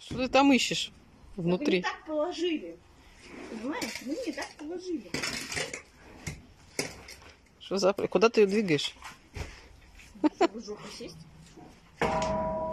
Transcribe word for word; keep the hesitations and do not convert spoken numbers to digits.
Что ты там ищешь Вы внутри? не так положили. Понимаешь? Вы не так положили. Что за... Куда ты ее двигаешь? Чтобы жопу сесть.